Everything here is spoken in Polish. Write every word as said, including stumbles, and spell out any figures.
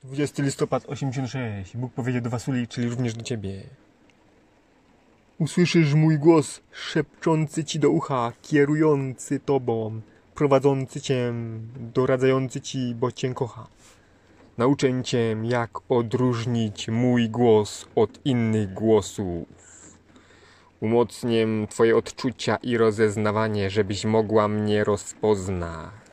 dwudziestego listopada osiemdziesiąt sześć. Bóg powiedział do Wasuli, czyli również do ciebie. Usłyszysz mój głos szepczący ci do ucha, kierujący tobą, prowadzący cię, doradzający ci, bo cię kocha. Nauczę cię, jak odróżnić mój głos od innych głosów. Umocnię twoje odczucia i rozeznawanie, żebyś mogła mnie rozpoznać.